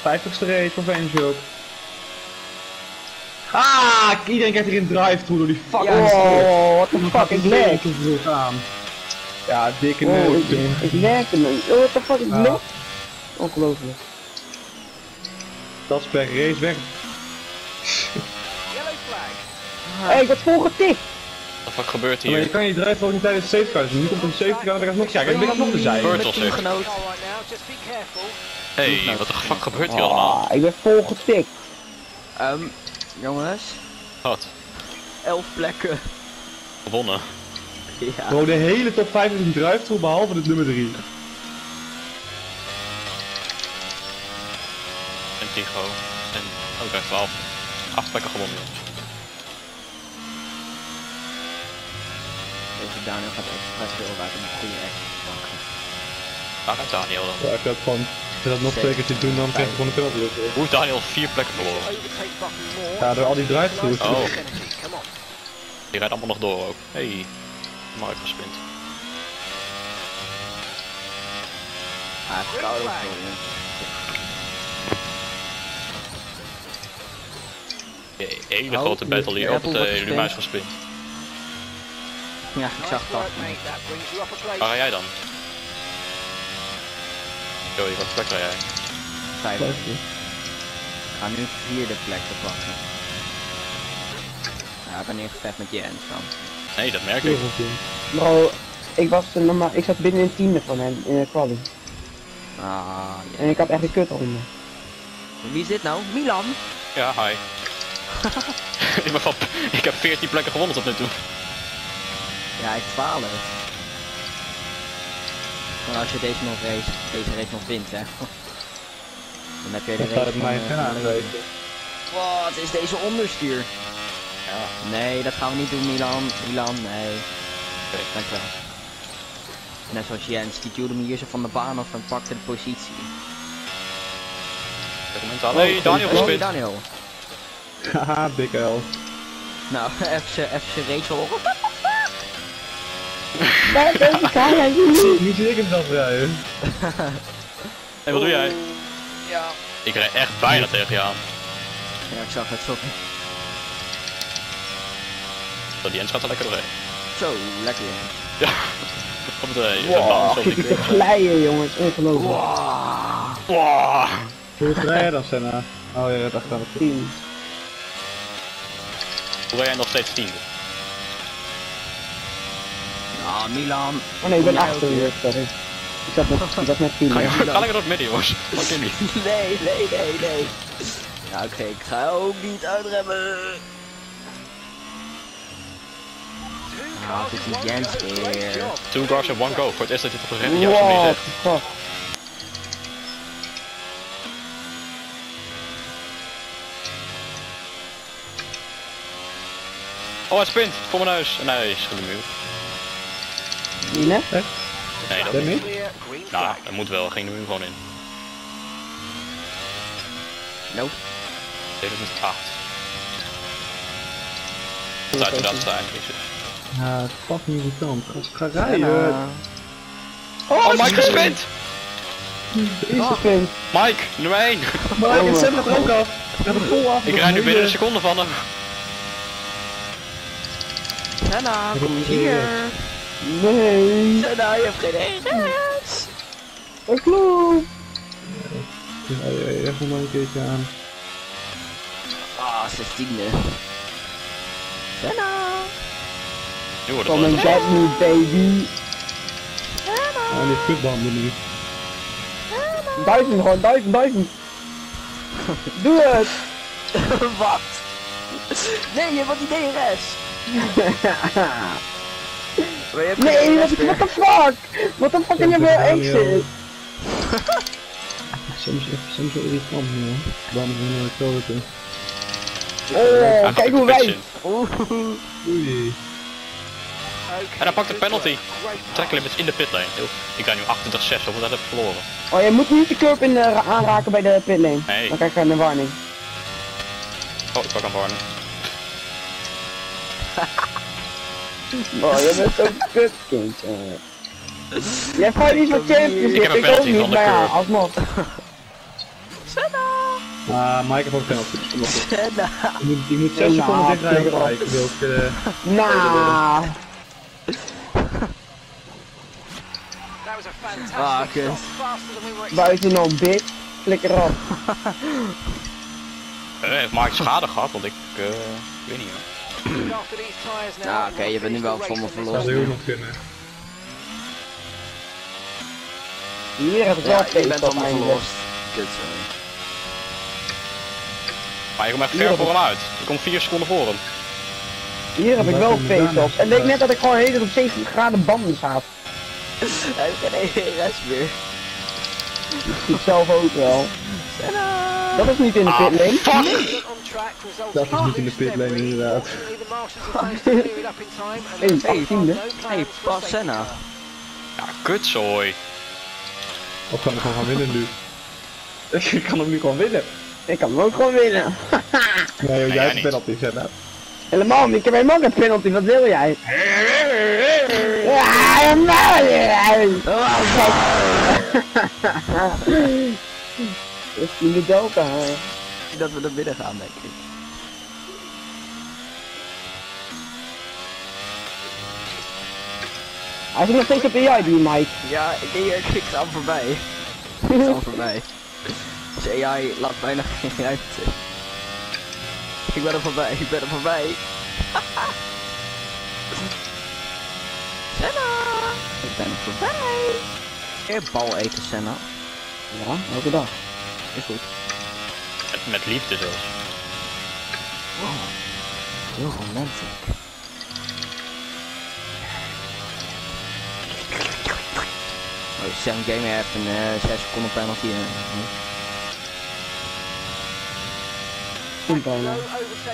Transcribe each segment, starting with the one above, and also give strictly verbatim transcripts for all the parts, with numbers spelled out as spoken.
vijftigste race van Vaneshock. Ah, iedereen krijgt hier een drive-through door die fucking Oh, what the fuck, ik lag. Ja, dikke Oh, neus. ik, ik lagde me. Oh, what the fuck, ik lag. Ongelooflijk. Dat is per race weg. Hé, ik word vol getikt. Wat de fuck gebeurt Maar je hier? kan je drive ook niet tijdens de safety car, dus nu komt een safety car en dan gaat nog, ja, ik ben alsnog te zijn. Turtles zegt. Hé, hey, wat de fuck gebeurt hier allemaal? Ah, ik ben vol getikt. Um, jongens, Wat? elf plekken. Gewonnen. Ja. Bro, de hele top vijf is een drive-through behalve de nummer drie. En Tigo. En ook oh, twaalf. acht plekken gewonnen. Deze Daniel gaat extra veel uit om een goede action te pakken. Waar gaat Daniel dan? Ja, ik had gewoon, als je dat nog twee keer doen, dan krijg je gewoon een penalty. Hoe is Daniel vier plekken verloren? Ja, door al die drive-throughs. Oh. Die rijdt allemaal nog door ook. Hé, hey, maar uitgespind. Hij heeft koud op Een hele Oh, grote battle hier de op het Apple uh, wordt Luma's gespeeld. Ja, ik zag dat. Waar ga jij dan? Joey, wat plek ga jij? Vijfde. Ik ga nu vierde plek te pakken. Ja, ik ben echt vet met Jens dan. Nee, dat merk ik. Bro, ik was uh, normaal, ik zat binnen een tiende van hem in de quali. Ah, ja. En ik had echt een kutronde. Wie is dit nou? Milan? Ja, hi. ik, ben van, ik heb veertien plekken gewonnen tot nu toe. Ja, ik twaalf. Maar als je deze nog race, deze race nog wint, hè. Dan heb je de Dat staat race op van, mijn uh, kanaal van leven. weten. Wat is deze onderstuur? Ja. Nee, dat gaan we niet doen, Milan. Milan, nee. Oké. Dankjewel. Net zoals Jens, die duwde me hier zo van de baan af en pakte de positie. Nee, Daniel Oh, gespint. Daniel. Haha, big L. Nou, even even Rachel. Nee, deze kan jij niet. Nu zie ik hem zelf rijden. Hé, wat doe jij? Ja. Ik rijd echt bijna tegen je aan. Ja, ik zag het, sorry. Dat die Jens gaat er lekker doorheen. Zo, lekker. Ja. Op de je Wow, zit ik te glijden, jongens, ongelooflijk. Wow. Wow. Hoe ga jij dan, Senna? Oh ja, dat gaat het. tien. Hoe ben jij nog steeds tiende? Nou, Milan. Oh nee, ik ben Ja, achter oké. weer, sorry. Ik zat met, ik zat met tien. Ga, Ja, ga lekker door het midden, jongens. Fuck je niet. Nee, nee, nee, nee. Ja, oké, ik ga ook niet uitremmen. Ah, het is die Jens weer. Two cars in one go. Voor het eerst dat je het op een juiste manier What zegt. the fuck. Oh, hij spint. Voor mijn neus. Nee, schil de muur. Die net? Nee, dat Dat niet. niet? Nou, dat moet wel. Ging de muur gewoon in. Nope. tweeduizend acht. Dat is uit de laatste eigenlijk. Ja, het is fucking irritant. Als ik ga Ja. rijden. Oh, Mike gespint! Eerste punt. Mike, nummer één. Maar ik zet het er ook af. Ik ga er vol af. Ik rijd nu binnen een seconde van hem. Senna, kom eens hier. Nee. Senna, je hebt geen ergens. Dat klopt. Ja, ja, even maar een keertje aan. Ah, zestiende. Senna. Nu wordt het Come wel and get me, baby. Oh, die kutbanden nu. Duizend gewoon, duizend, duizend. Doe het. Wat? Nee, je hebt die D R S. Maar je hebt Nee, geen what D R S the, what meer. the fuck? What the fuck, en je weer exit. Soms, soms zo irritant, man. Banden van de kloten. Oh, kijk hoe wij. Oeh. Oei. En hij pakt de penalty. Tracklimits in de pitlane. Heel- Ik rijd nu achtentwintig zes, hoeveel dat heb ik verloren? Oh, je moet niet de curb in de, aanraken bij de pitlane. Nee. Dan krijg je een warning. Oh, ik pak een warning. Oh, je bent zo'n kutkind. Jij valt niet van Champions Ik heb League, een ik ook penalty van niet, de maar ja, curb. alsnog. Senna. Ah, Mike heeft ook penalty. Senna. Je moet, je moet zes Ja, seconden dichtrijden flikker op op. Mike. Wil ik, uh, Nou, Ah, kut. buitenom, bitch. Flikker op. Uh, heeft Mike schade gehad, want ik, uh, ik weet niet hoor. Nou, oké, je bent nu wel van me zou verlost. er ook nog kunnen. Hier heb ik wel Ja, je bent pace van op me eindelijk. verlost. Kut, sorry. Maar je komt echt ver voor hem uit. Je komt vier seconden voor hem. Hier heb ik wel pace op. En denk net dat ik gewoon helemaal op zeventig graden banden zat. Hij heeft geen één rest meer. Ik zie het zelf ook wel. Senna. Dat is niet in de Ah, pitlane. fuck! Dat is niet in de pitlane inderdaad. Hey, achttiende. Hey, pas Senna. Ja, kutzooi. Of kan ik gewoon gaan winnen nu? Ik kan hem nu gewoon winnen. Ik kan hem ook gewoon winnen. Nee, joh, jij jij hebt niet. penalty, zeg dat. Helemaal niet, ik heb helemaal geen penalty, wat wil jij? Ja, helemaal niet. Dat is in de delta. Dat we er binnen gaan, denk ik. Hij is nog steeds op A I, die Mike. Ja, ik, ik, ik ga hem voorbij. Ik ga hem voorbij. Dus A I laat bijna geen ruimte. Ik ben er voorbij, ik ben er voorbij. Senna! Ik ben er voorbij. Keer bal eten, Senna. Ja, elke dag. Is goed. Met, met liefde zelfs. Wow. Heel romantic. Oh, Sam Gamer heeft een uh, zes seconden penalty. Uh, Simpel, hè.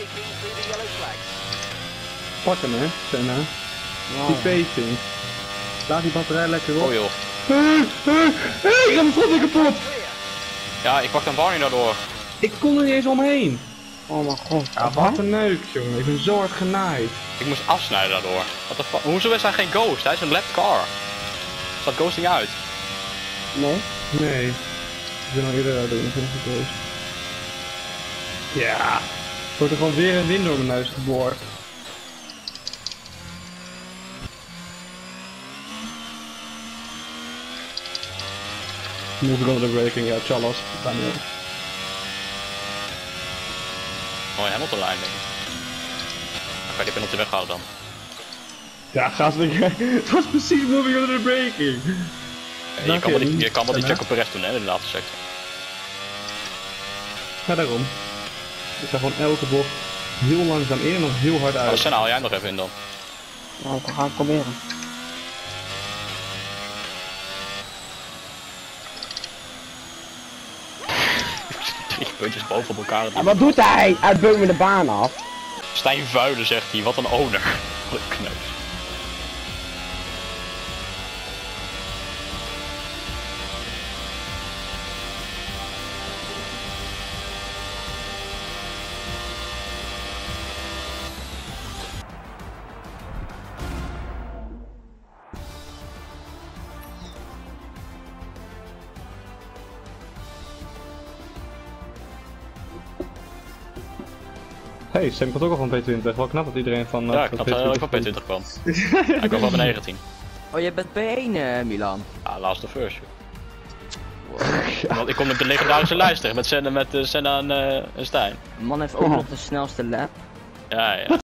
Pak hem, hè, Senna. Ja. Die pacing. Laat die batterij lekker op. Oh joh. Hé, hé, hé, ik heb mijn vlot kapot! Ja, ik pak dan Barney daardoor. Ik kon er niet eens omheen. Oh mijn god. Ja, wat een neuk, jongen. Ik ben zo hard genaaid. Ik moest afsnijden daardoor. What the fuck? Hoezo is hij geen ghost? Hij is een left car. Staat ghosting uit? Nee. Nee. Ik ben al eerder uit doen, ik ben nog niet geweest. Ja. Er wordt er gewoon weer een wind door mijn neus geboord. Moving on to the breaking, ja, Charles. Ga niet op. Mooi Hamilton lijn denk ik. Dan ga je die penalty weghalen dan. Ja, gast, ik... het was precies moving on to the breaking. Ja, je, kan wel die, je kan wel die Checo Perez doen hè, in de laatste sector. Ja, daarom. Ik ga gewoon elke bocht heel langzaam in en dan heel hard Oh, uit. Senna haal jij nog even in dan. Nou, dan ga ik proberen. Drie puntjes boven op elkaar. Ja, wat doet hij? Hij beukt me de baan af. Stijn Vuilen zegt hij, wat een owner. Wat een kneus. Hey, Sam komt ook al van P twintig. Wel knap dat iedereen van... uh, Ja, ik had P dat twintig ik van P twintig kwam. Hij kwam van mijn negentien. Oh, je bent P één, uh, Milan. Ja, last of us. Want ik kom met de legendarische lijst tegen, met Senna, met uh, Senna en, uh, en Stijn. De man heeft ook nog de snelste lap. Ja, ja.